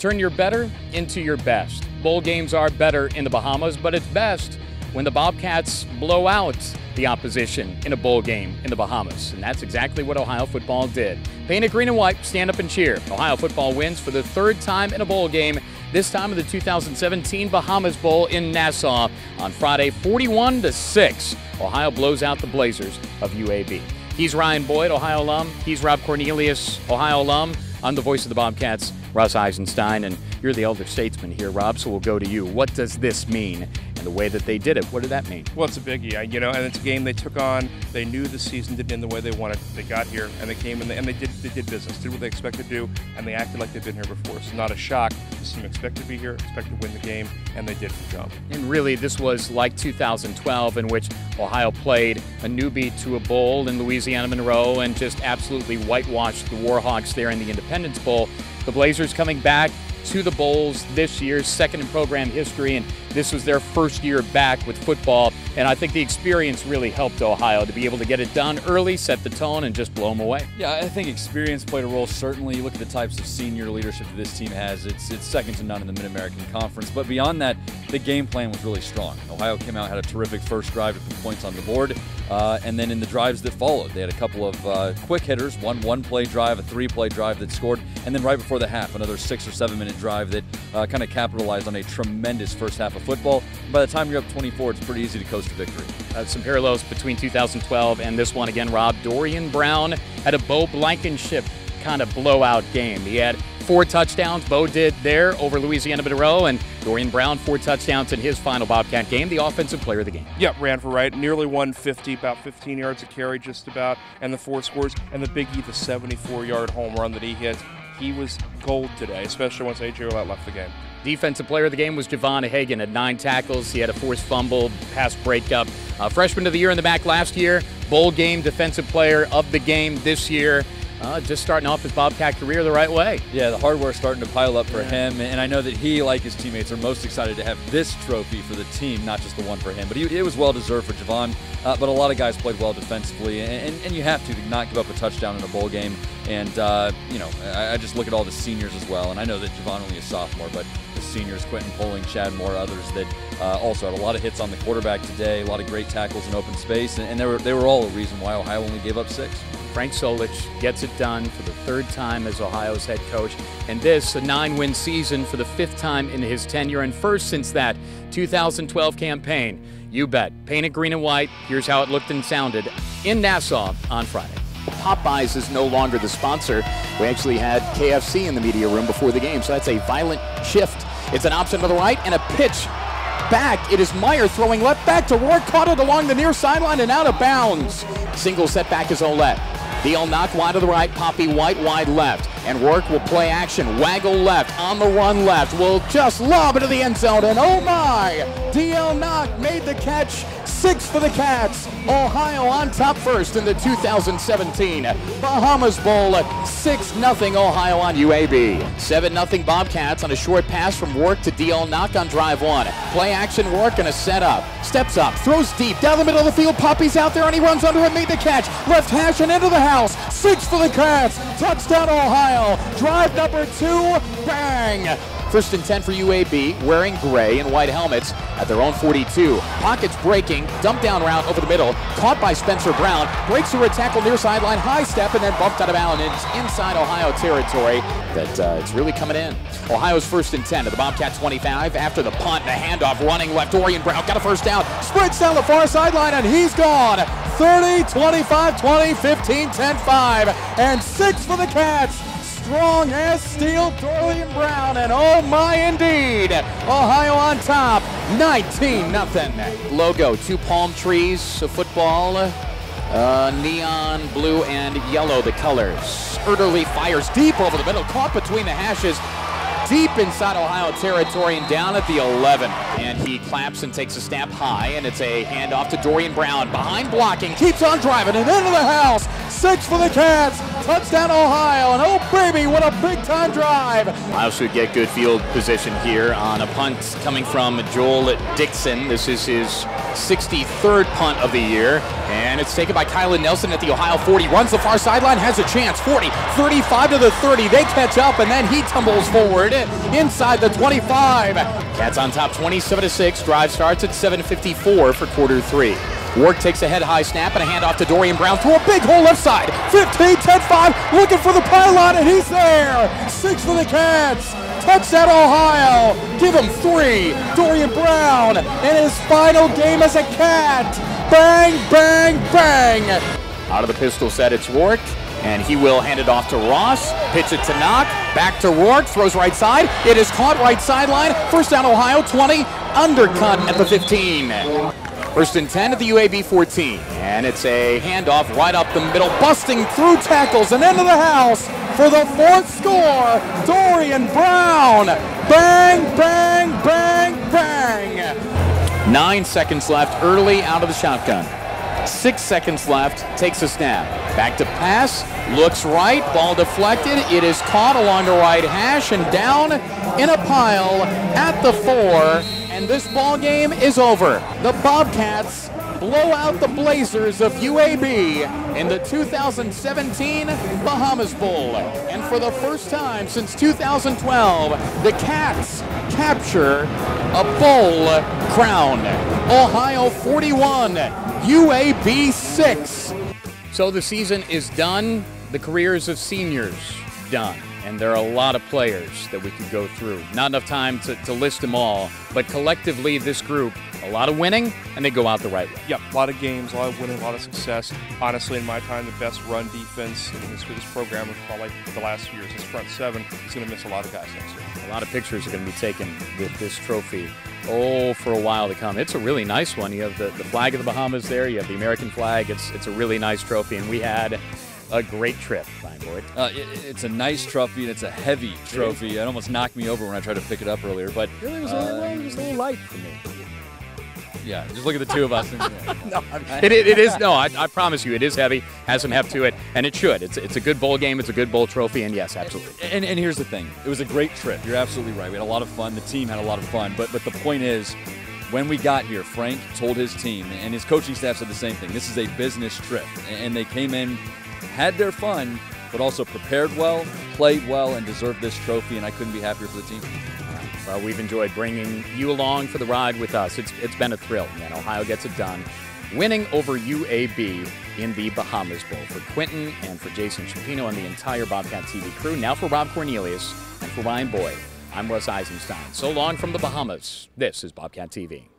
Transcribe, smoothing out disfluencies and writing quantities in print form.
Turn your better into your best. Bowl games are better in the Bahamas, but it's best when the Bobcats blow out the opposition in a bowl game in the Bahamas. And that's exactly what Ohio football did. Paint it green and white, stand up and cheer. Ohio football wins for the third time in a bowl game, this time in the 2017 Bahamas Bowl in Nassau on Friday, 41-6. Ohio blows out the Blazers of UAB. He's Ryan Boyd, Ohio alum. He's Rob Cornelius, Ohio alum. I'm the voice of the Bobcats, Russ Eisenstein, and you're the elder statesman here, Rob, so we'll go to you. What does this mean? And the way that they did it, what did that mean? Well, it's a biggie, and it's a game they took on. They knew the season didn't end the way they wanted. They got here, and they came, and they did business, did what they expected to do, and they acted like they've been here before. So not a shock. This team expected to be here, expected to win the game, and they did from jump. And really, this was like 2012, in which Ohio played a newbie to a bowl in Louisiana Monroe and just absolutely whitewashed the Warhawks there in the Independence Bowl. The Blazers coming back to the bowls this year, second in program history, and this was their first year back with football. And I think the experience really helped Ohio to be able to get it done early, set the tone, and just blow them away. Yeah, I think experience played a role, certainly. You look at the types of senior leadership that this team has, it's second to none in the Mid-American Conference. But beyond that, the game plan was really strong. Ohio came out, had a terrific first drive to put points on the board, and then in the drives that followed, they had a couple of quick hitters, one-play drive, a three-play drive that scored, and then right before the half, another 6 or 7 minute drive that kind of capitalized on a tremendous first half of football. By the time you're up 24, it's pretty easy to coast to victory. Some parallels between 2012 and this one again, Rob. Dorian Brown had a Bo Blankenship kind of blowout game. He had 4 touchdowns, Bo did there over Louisiana Monroe, and Dorian Brown 4 touchdowns in his final Bobcat game, the offensive player of the game. Yep, ran for right, nearly 150, about 15 yards a carry just about, and the 4 scores, and the biggie, the 74-yard home run that he hit. He was gold today, especially once A.J. Ouellette left the game. Defensive player of the game was Javon Hagan at 9 tackles. He had a forced fumble, pass breakup. Freshman of the year in the back last year. Bowl game defensive player of the game this year. Just starting off his Bobcat career the right way. Yeah, the hardware starting to pile up for him, and I know that he, like his teammates, are most excited to have this trophy for the team, not just the one for him. But it was well-deserved for Javon, but a lot of guys played well defensively, and you have to not give up a touchdown in a bowl game. And, I just look at all the seniors as well, and I know that Javon only a sophomore, but the seniors, Quentin Poling, Chad Moore, others that also had a lot of hits on the quarterback today, a lot of great tackles in open space, and they were all a reason why Ohio only gave up 6. Frank Solich gets it done for the 3rd time as Ohio's head coach. And this, a 9-win season for the 5th time in his tenure and first since that 2012 campaign. You bet. Painted green and white. Here's how it looked and sounded in Nassau on Friday. Popeyes is no longer the sponsor. We actually had KFC in the media room before the game, so that's a violent shift. It's an option to the right and a pitch back. It is Meyer throwing left back to Rourke, caught it along the near sideline and out of bounds. Single setback is Ouellette. Deal knock wide to the right, Poppy White wide left. And Rourke will play action, waggle left, on the run left, will just lob into the end zone, and oh my! D.L. Knock made the catch, 6 for the Cats. Ohio on top first in the 2017 Bahamas Bowl, 6-0 Ohio on UAB. 7-0 Bobcats on a short pass from Rourke to D.L. Knock on drive 1. Play action, Rourke and a setup. Steps up, throws deep, down the middle of the field, Poppy's out there and he runs under it, made the catch. Left hash and into the house, 6 for the Cats. Touchdown Ohio. Drive number 2, bang! 1st and 10 for UAB, wearing gray and white helmets at their own 42. Pockets breaking, dump down route over the middle, caught by Spencer Brown, breaks through a tackle near sideline, high step, and then bumped out of bounds. It's inside Ohio territory that it's really coming in. Ohio's 1st and 10 to the Bobcat 25 after the punt, the handoff, running left, Dorian Brown got a 1st down, sprints down the far sideline, and he's gone. 30, 25, 20, 15, 10, 5, and 6 for the Cats. Strong as steel, Dorian Brown, and oh my indeed, Ohio on top, 19-0. Logo, 2 palm trees, a football, neon blue and yellow, the colors. Erderly fires deep over the middle, caught between the hashes, deep inside Ohio territory and down at the 11. And he claps and takes a snap high, and it's a handoff to Dorian Brown. Behind blocking, keeps on driving and into the house. 6 for the Cats. Touchdown Ohio, and oh baby, what a big-time drive. Ohio should get good field position here on a punt coming from Joel Dixon. This is his 63rd punt of the year, and it's taken by Kylan Nelson at the Ohio 40. Runs the far sideline, has a chance. 40, 35 to the 30. They catch up, and then he tumbles forward inside the 25. Cats on top 27-6. Drive starts at 7:54 for quarter 3. Work takes a head-high snap and a handoff to Dorian Brown through a big hole left side. 15, 10-5, looking for the pylon, and he's there. 6 for the Cats. Touchdown, Ohio. Give him 3. Dorian Brown in his final game as a Cat. Bang, bang, bang. Out of the pistol set, it's Rourke, and he will hand it off to Ross. Pitch it to Knock. Back to Rourke. Throws right side. It is caught right sideline. First down, Ohio 20. Undercut at the 15. First and 10 at the UAB 14. And it's a handoff right up the middle, busting through tackles and into the house for the 4th score. Dorian Brown. Bang, bang, bang, bang. 9 seconds left, early out of the shotgun. 6 seconds left, takes a snap. Back to pass, looks right, ball deflected. It is caught along the right hash and down in a pile at the 4. And this ball game is over. The Bobcats blow out the Blazers of UAB in the 2017 Bahamas Bowl. And for the first time since 2012, the Cats capture a bowl crown. Ohio 41, UAB 6. So the season is done. The careers of seniors done. And there are a lot of players that we could go through. Not enough time to list them all, but collectively this group, a lot of winning, and they go out the right way. Yep, a lot of games, a lot of winning, a lot of success. Honestly, in my time, the best run defense in this program was probably the last few years. This front 7 is going to miss a lot of guys next year. A lot of pictures are going to be taken with this trophy. For a while to come. It's a really nice one. You have the flag of the Bahamas there. You have the American flag. It's a really nice trophy, and we had a great trip, Brian Boyd. It's a nice trophy, and it's a heavy trophy. It almost knocked me over when I tried to pick it up earlier. But really, it was a little light for me. Yeah, just look at the two of us. No, it is. No, I promise you, it is heavy. Has some heft to it, and it should. It's a good bowl game. It's a good bowl trophy, and yes, absolutely. And here's the thing: it was a great trip. You're absolutely right. We had a lot of fun. The team had a lot of fun. But the point is, when we got here, Frank told his team, and his coaching staff said the same thing. This is a business trip, and they came in, had their fun, but also prepared well, played well, and deserved this trophy. And I couldn't be happier for the team. Well, we've enjoyed bringing you along for the ride with us. It's been a thrill, man. Ohio gets it done, winning over UAB in the Bahamas Bowl. For Quentin and for Jason Chapino and the entire Bobcat TV crew, now for Rob Cornelius and for Ryan Boyd, I'm Russ Eisenstein. So long from the Bahamas. This is Bobcat TV.